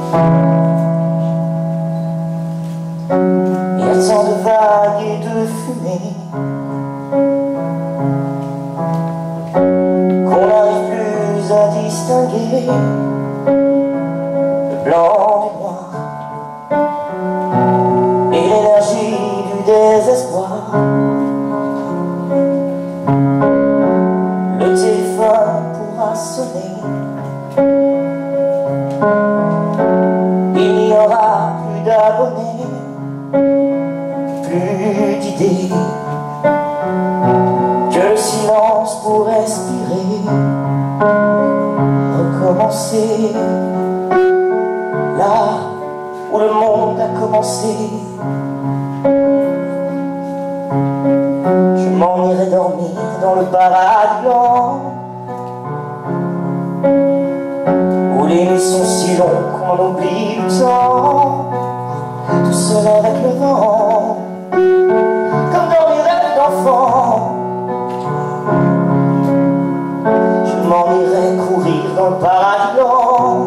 Il y a tant de vagues et de fumée qu'on n'arrive plus à distinguer le blanc du noir et l'énergie du désespoir. Le téléphone pourra sonner, il n'y aura plus d'abonnés, plus d'idées que le silence pour respirer, recommencer là où le monde a commencé. Je m'en irai dormir dans le paradis blanc, où les nuits sont si longues qu'on oublie le temps, tout seul avec le vent, comme dans mes rêves d'enfant. Je m'en irai courir dans le paradis blanc,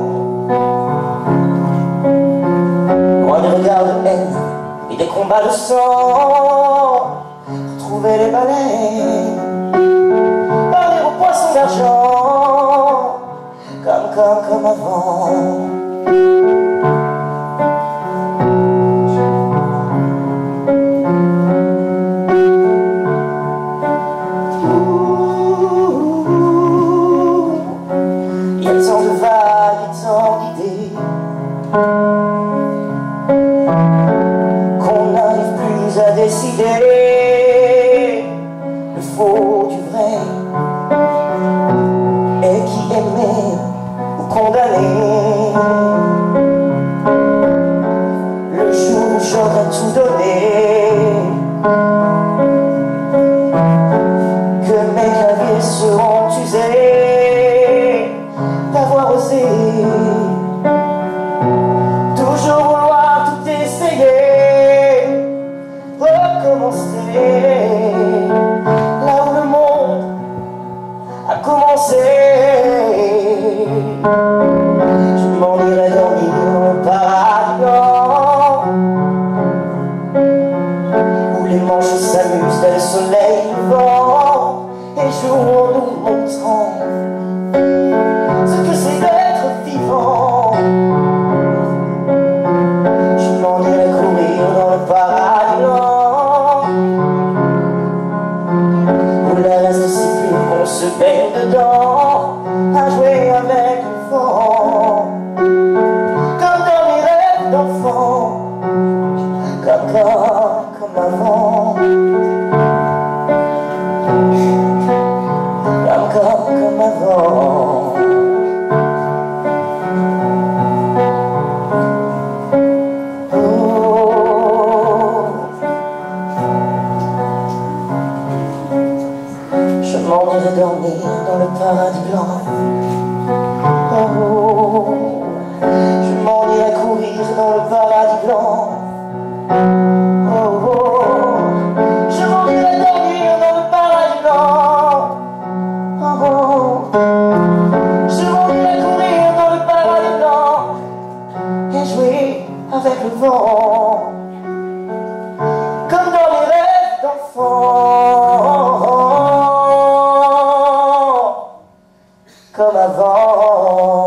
loin des regards de haine et des combats de sang, retrouver les baleines, parler aux poissons d'argent, comme avant. Il y a tant de vagues et tant d'idées qu'on n'arrive plus à décider le faux du vrai, et qui aimait ou condamné. Le jour où j'aurais tout donné, que mes claviers seront usés d'avoir osé toujours vouloir tout essayer, recommencer là où le monde a commencé. Je m'en irai dormir dans le paradis blanc, où les manches s'amusent dans le soleil levant, et jour nous montrant ce que c'est d'être vivant. Je m'en irai courir dans le paradis blanc, où l'air reste si pur qu'on se baigne dedans, à jouer avec le vent, comme dans mes rêves d'enfant, comme avant, comme avant. Oh, je m'en irai dormir dans le paradis blanc. Oh, je m'en irai courir dans le paradis blanc. Oh, je m'en irai dormir dans le paradis blanc. Oh, je m'en irai courir dans le paradis blanc, et jouer avec le vent, comme dans les rêves d'enfant, comme avant.